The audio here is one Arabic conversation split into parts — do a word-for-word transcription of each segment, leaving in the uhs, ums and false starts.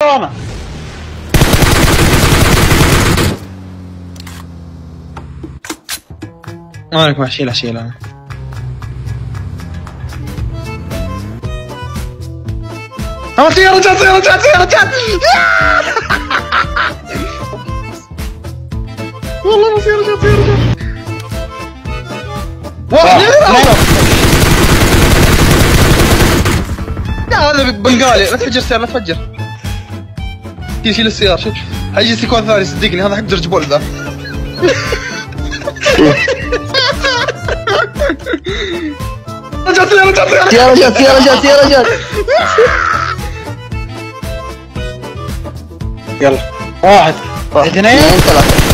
انا مالك ما اشيل اشيل انا عملت يا رجال يا رجال يا رجال والله ما يا رجال يا رجال واحد لا هذا بنغالي لا تفجر السيارة لا تفجر شيل شيل السيارة شوف حيجي سيكون ثاني صدقني هذا حق درج بول ذا رجعت يا رجعت يا رجعت يا رجعت يا رجعت يلا واحد اثنين ثلاثة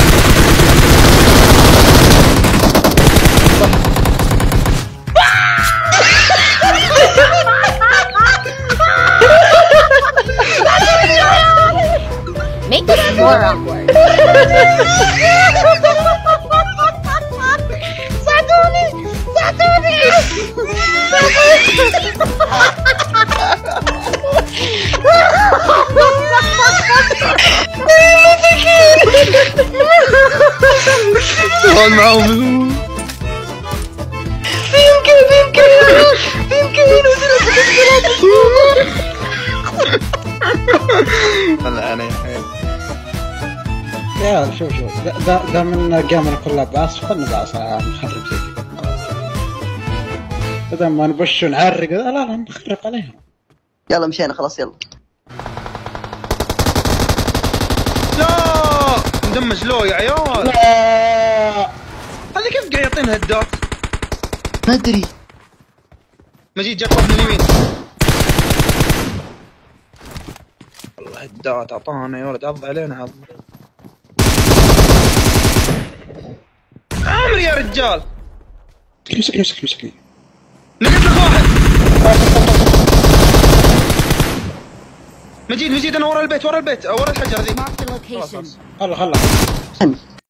Make this more awkward. ساعدوني ساعدوني سؤال معاهم يمكن يمكن يمكن هلا انا يا حبيبي يا شوف شوف دا دا من قامنا كلها باص خلنا باص نخرب زي كذا بدل ما نبش ونعرق لا لا نخرب عليهم. يلا مشينا خلاص يلا. لا مدمج لو يا عيال. لا هذا كيف قاعد يعطينا هدات؟ ما ادري. مجيد جاك واحد من اليمين. والله هدات اعطانا يا ولد عض علينا عض. عمري يا رجال. مسكني مسكني مسكني. لقيت لك واحد. مجيد مجيد انا ورا البيت ورا البيت ورا الحجر ذي. خلا خلا